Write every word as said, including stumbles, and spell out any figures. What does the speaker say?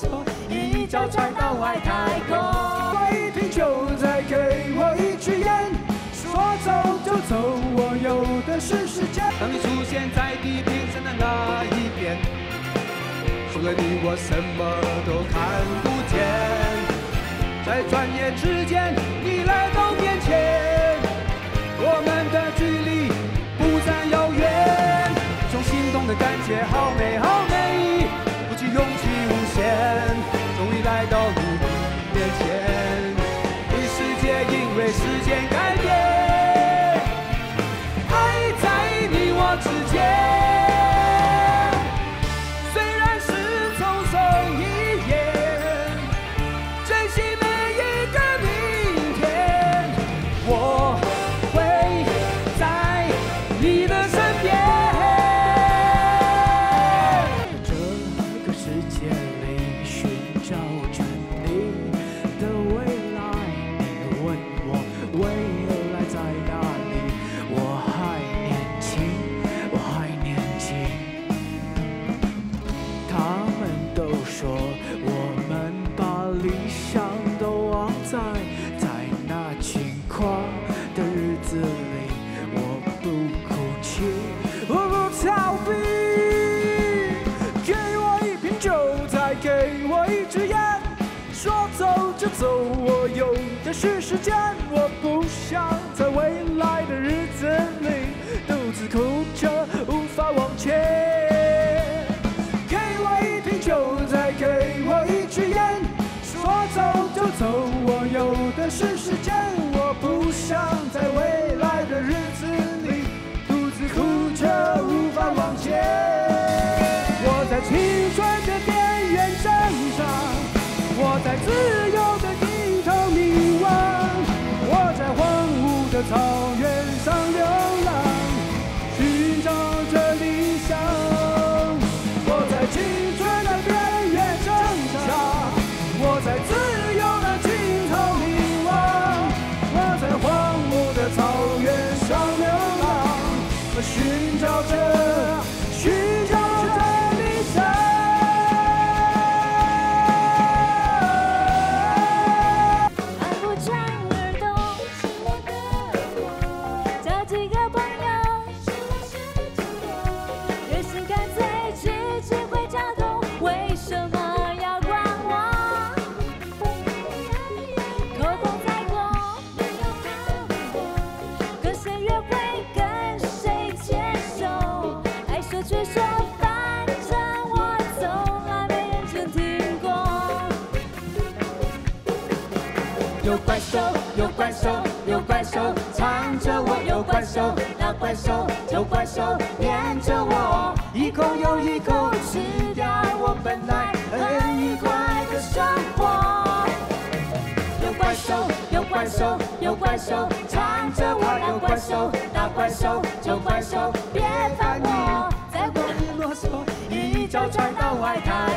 嗦，一脚踹到外太空。 一瓶酒，再给我一支烟，说走就走，我有的是时间。 当你出现在地平线的那一边，除了你，我什么都看不见。在转眼之间，你来到面前，我们的距离不再遥远。种心动的感觉好美好美，鼓起勇气无限，终于来到你面前。这世界因为时间改变，爱在你我之间。虽然是匆匆一眼，珍惜每一个明天，我会在你的身边。 这个世界里寻找着你的未来，你问我未来在哪里？我还年轻，我还年轻。他们都说我们把理想都忘在在那轻狂的日子里，我不哭泣，我不逃避。给我一瓶酒，再给我一支烟，说走就走，我有的是时间。我不想在未来的日子里独自哭着无法往前。给我一瓶酒，再给我一支烟，说走就走，我有的是时间。我不想在未来的日子里独自哭着无法往前。我在青春的边缘挣扎，我在自由的地头迷惘，我在荒芜的草原上流浪，寻找着理想。我在青春的边缘挣扎，我在自由的尽头迷惘，我在荒芜的草原上流浪，寻找着，寻找着理想。 按不转而动是我的我，交几个朋友是我是主我，热心干脆去只会交通，为什么要管我？口红再过没有好过，跟谁约会跟谁牵手，爱说却说，反正我从来没认真听过。 有怪兽，有怪兽，有怪兽缠着我，有怪兽，那怪兽有怪兽黏着我，一口又一口吃掉我本来很愉快的生活。有怪兽，有怪兽，有怪兽缠着我，有怪兽，那怪兽有怪兽别烦我，再过一啰嗦，一脚踹到外太